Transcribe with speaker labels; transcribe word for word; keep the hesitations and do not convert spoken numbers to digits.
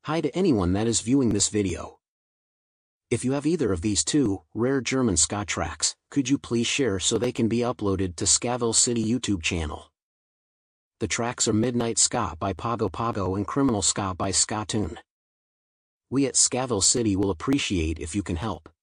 Speaker 1: Hi to anyone that is viewing this video. If you have either of these two rare German ska tracks, could you please share so they can be uploaded to Skaville City YouTube channel. The tracks are Midnite Ska by Pago Pago and Kriminal-Ska by Skatoon. We at Skaville City will appreciate if you can help.